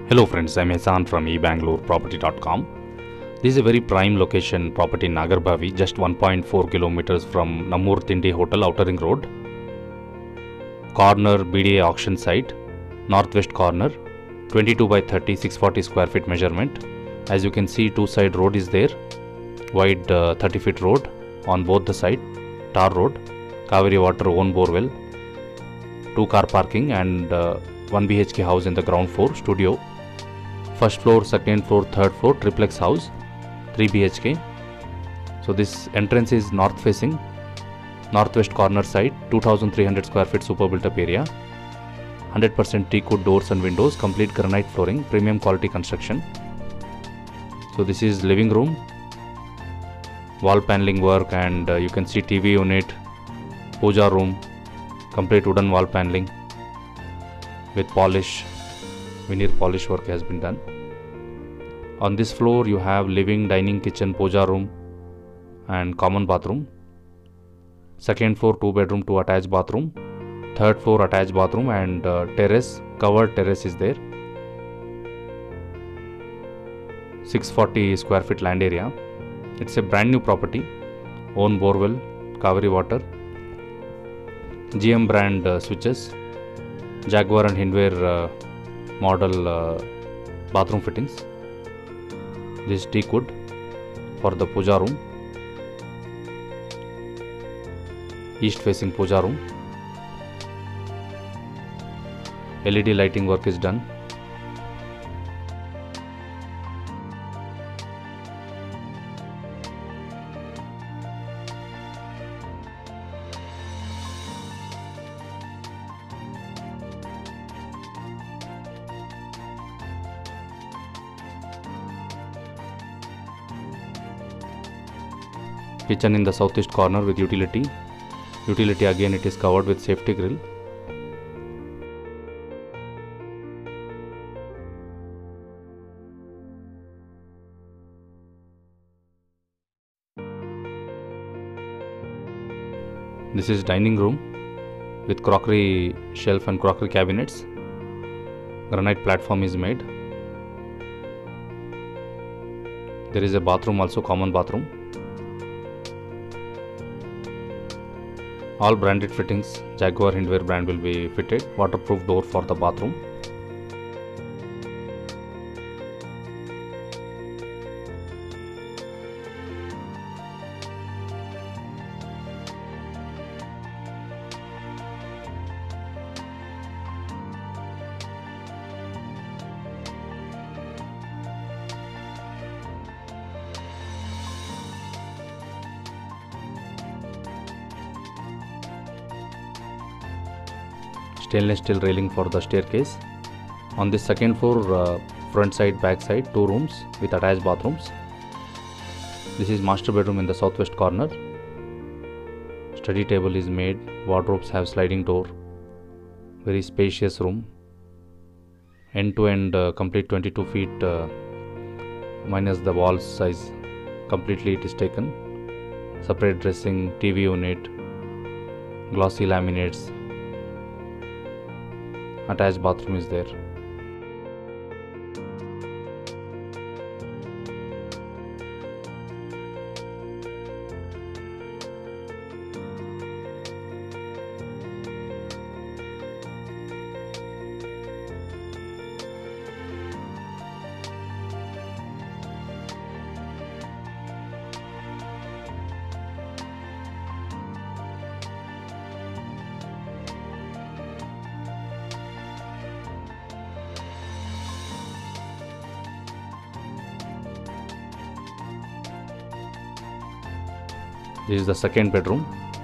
Hello friends, I'm Ehsan from ebangaloreproperty.com. This is a very prime location property in Nagarbhavi, just 1.4 kilometers from Namur Tindi Hotel Outer Ring Road. Corner BDA auction site, northwest corner, 22 by 30, 640 square feet measurement. As you can see, two side road is there, wide 30 feet road on both the side, tar road, Kaveri water own borewell, 2 car parking and 1 BHK house in the ground floor, studio. First floor, second floor, third floor, triplex house, 3 BHK. So this entrance is north facing, northwest corner side, 2300 square feet super built up area, 100% teakwood doors and windows, complete granite flooring, premium quality construction. So this is living room, wall paneling work, and you can see TV unit, puja room, complete wooden wall paneling with polish, veneer polish work has been done. On this floor you have living, dining, kitchen, puja room and common bathroom. Second floor 2 bedroom, 2 attached bathroom. Third floor attached bathroom and terrace, covered terrace is there. 640 square feet land area. It's a brand new property, own borewell, Kaveri water, GM brand switches, Jaguar and Hindware model bathroom fittings. This is teakwood for the puja room, east facing puja room. LED lighting work is done. Kitchen in the southeast corner with utility. Utility again, it is covered with safety grill. This is dining room with crockery shelf and crockery cabinets. Granite platform is made. There is a bathroom also, common bathroom. All branded fittings, Jaguar Hindware brand will be fitted. Waterproof door for the bathroom. Stainless steel railing for the staircase. On this second floor, front side, back side, 2 rooms with attached bathrooms. This is master bedroom in the southwest corner. Study table is made. Wardrobes have sliding door. Very spacious room. End to end, complete 22 feet minus the wall size. Completely it is taken. Separate dressing, TV unit, glossy laminates. Attached bathroom is there. This is the second bedroom.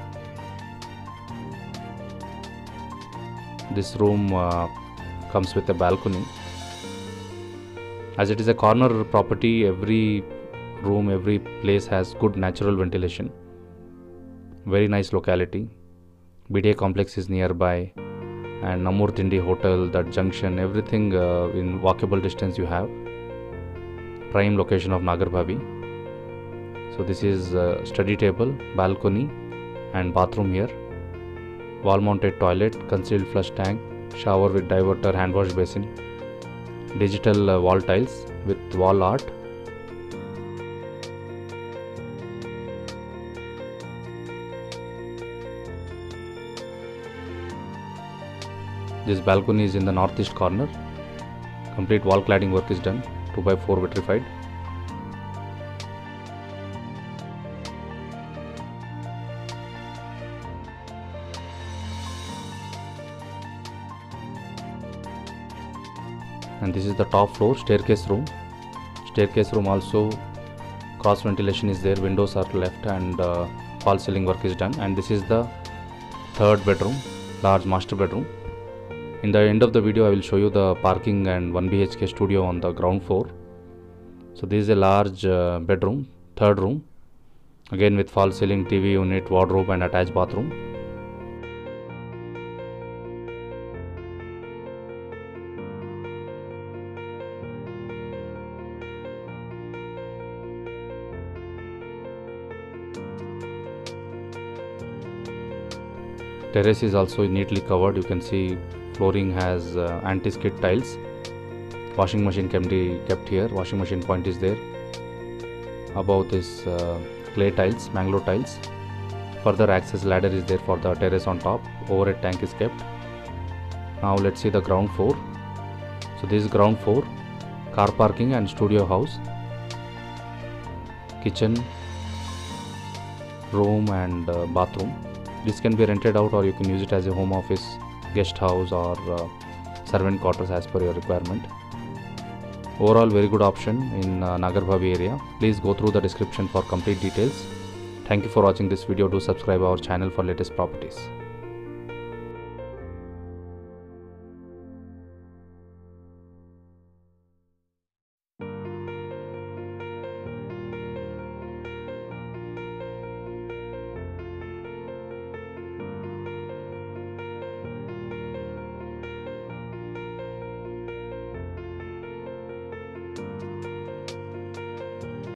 This room comes with a balcony. As it is a corner property, every room, every place has good natural ventilation. Very nice locality. BDA complex is nearby, and Namur Tindi Hotel, that junction, everything in walkable distance you have. Prime location of Nagarbhavi. So this is study table, balcony and bathroom here. Wall mounted toilet, concealed flush tank, shower with diverter, hand wash basin, digital wall tiles with wall art. This balcony is in the northeast corner. Complete wall cladding work is done, 2x4 vitrified. And this is the top floor, staircase room. Staircase room also cross ventilation is there, windows are left, and false ceiling work is done. And this is the third bedroom, large master bedroom. In the end of the video I will show you the parking and 1 BHK studio on the ground floor. So this is a large bedroom, third room, again with false ceiling, TV unit, wardrobe and attached bathroom. Terrace is also neatly covered. You can see flooring has anti-skid tiles. Washing machine can be kept here. Washing machine point is there. Above this clay tiles, mangrove tiles. Further access ladder is there for the terrace on top. Overhead tank is kept. Now let's see the ground floor. So this is ground floor, car parking and studio house, kitchen, room and bathroom. This can be rented out, or you can use it as a home office, guest house or servant quarters as per your requirement. Overall very good option in Nagarbhavi area. Please go through the description for complete details. Thank you for watching this video. Do subscribe our channel for latest properties.